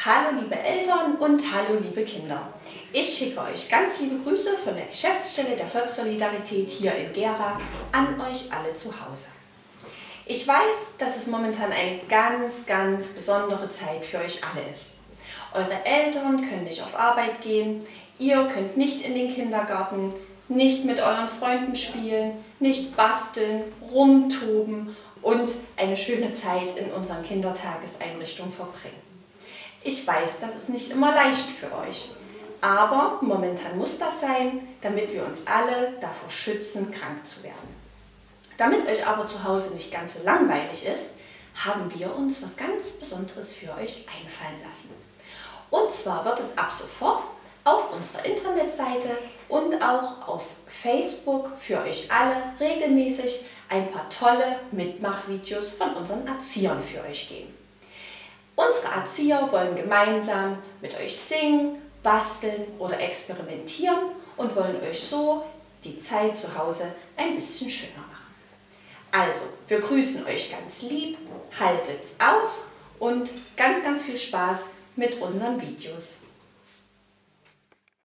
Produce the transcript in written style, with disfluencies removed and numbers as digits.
Hallo liebe Eltern und hallo liebe Kinder. Ich schicke euch ganz liebe Grüße von der Geschäftsstelle der Volkssolidarität hier in Gera an euch alle zu Hause. Ich weiß, dass es momentan eine ganz besondere Zeit für euch alle ist. Eure Eltern können nicht auf Arbeit gehen, ihr könnt nicht in den Kindergarten, nicht mit euren Freunden spielen, nicht basteln, rumtoben und eine schöne Zeit in unseren Kindertageseinrichtungen verbringen. Ich weiß, das ist nicht immer leicht für euch, aber momentan muss das sein, damit wir uns alle davor schützen, krank zu werden. Damit euch aber zu Hause nicht ganz so langweilig ist, haben wir uns was ganz Besonderes für euch einfallen lassen. Und zwar wird es ab sofort auf unserer Internetseite und auch auf Facebook für euch alle regelmäßig ein paar tolle Mitmachvideos von unseren Erziehern für euch geben. Unsere Erzieher wollen gemeinsam mit euch singen, basteln oder experimentieren und wollen euch so die Zeit zu Hause ein bisschen schöner machen. Also, wir grüßen euch ganz lieb, haltet's aus und ganz viel Spaß mit unseren Videos.